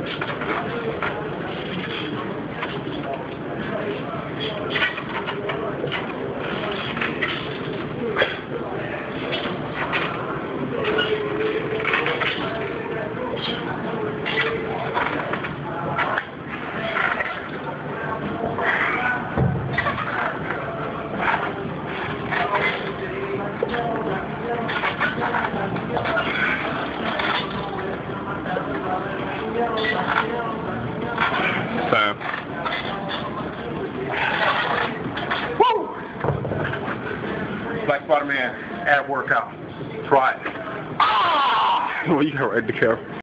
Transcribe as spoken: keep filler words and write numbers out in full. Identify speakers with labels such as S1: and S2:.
S1: Sam. Woo! Like Spider-Man at a workout. Try it. Ah! Well, you got right to care.